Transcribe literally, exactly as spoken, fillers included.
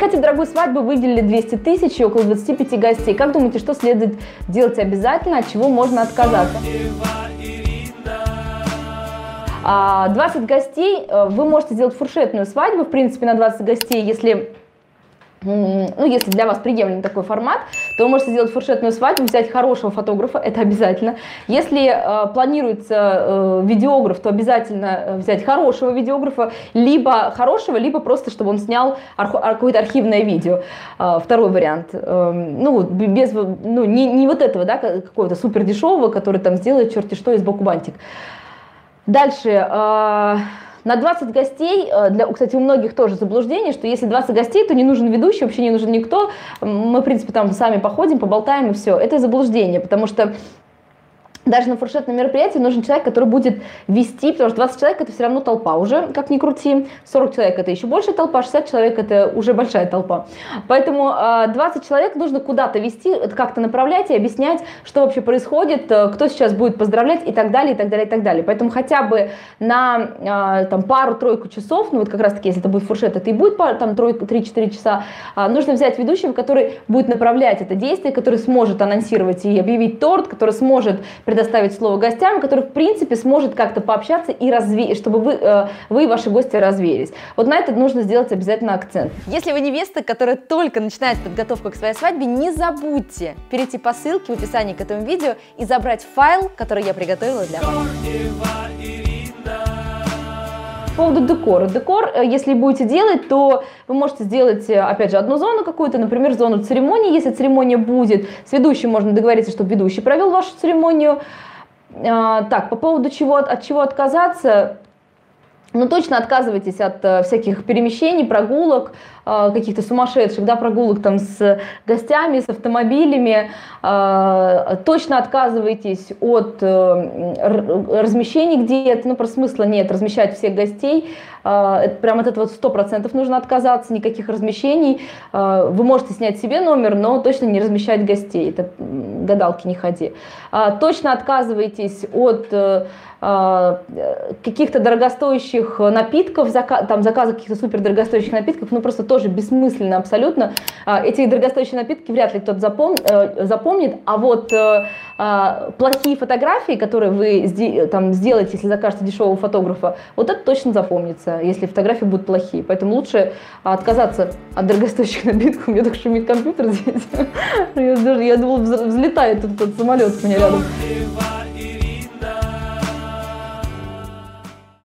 мероприятие дорогой свадьбы выделили двести тысяч и около двадцати пяти гостей. Как думаете, что следует делать обязательно, от чего можно отказаться? двадцать гостей, вы можете сделать фуршетную свадьбу, в принципе, на двадцать гостей, если... Ну, если для вас приемлем такой формат, то вы можете сделать фуршетную свадьбу, взять хорошего фотографа, это обязательно. Если э, планируется э, видеограф, то обязательно взять хорошего видеографа, либо хорошего, либо просто, чтобы он снял какое-то архивное видео. Э, второй вариант. Э, ну, без, ну, не, не вот этого, да, какого-то супер дешевого, который там сделает черти что и сбоку бантик. Дальше. Э, На двадцать гостей, для, кстати, у многих тоже заблуждение, что если двадцать гостей, то не нужен ведущий, вообще не нужен никто. Мы, в принципе, там сами походим, поболтаем и все. Это заблуждение, потому что даже на фуршетном мероприятии нужен человек, который будет вести, потому что двадцать человек это все равно толпа уже, как ни крути. сорок человек это еще большая толпа, шестьдесят человек это уже большая толпа. Поэтому двадцать человек нужно куда-то вести, как-то направлять и объяснять, что вообще происходит, кто сейчас будет поздравлять и так далее, и так далее, и так далее. Поэтому хотя бы на там, пару-тройку часов, ну вот как раз таки, если это будет фуршет, это и будет там три-четыре часа, нужно взять ведущего, который будет направлять это действие, который сможет анонсировать и объявить торт, который сможет предоставить слово гостям, который, в принципе, сможет как-то пообщаться и развеять, чтобы вы, э, вы и ваши гости развеялись. Вот на это нужно сделать обязательно акцент. Если вы невеста, которая только начинает подготовку к своей свадьбе, не забудьте перейти по ссылке в описании к этому видео и забрать файл, который я приготовила для вас. По поводу декора. Декор, если будете делать, то вы можете сделать, опять же, одну зону какую-то, например, зону церемонии, если церемония будет. С ведущим можно договориться, чтобы ведущий провел вашу церемонию. Так, по поводу чего, от чего отказаться, ну, точно отказывайтесь от э, всяких перемещений, прогулок, э, каких-то сумасшедших, да, прогулок там с гостями, с автомобилями. Э, точно отказывайтесь от э, размещений где-то, ну, просто смысла нет размещать всех гостей. Э, это, прям от этого сто процентов нужно отказаться, никаких размещений. Э, вы можете снять себе номер, но точно не размещать гостей, это гадалки не ходи. Э, точно отказывайтесь от... Э, каких-то дорогостоящих напитков, зака там заказа каких-то супер дорогостоящих напитков, ну просто тоже бессмысленно абсолютно. Эти дорогостоящие напитки вряд ли кто-то запом запомнит, а вот плохие фотографии, которые вы там сделаете, если закажете дешевого фотографа, вот это точно запомнится, если фотографии будут плохие. Поэтому лучше отказаться от дорогостоящих напитков. У меня так шумит компьютер здесь. Я думала, взлетает этот самолет у меня рядом.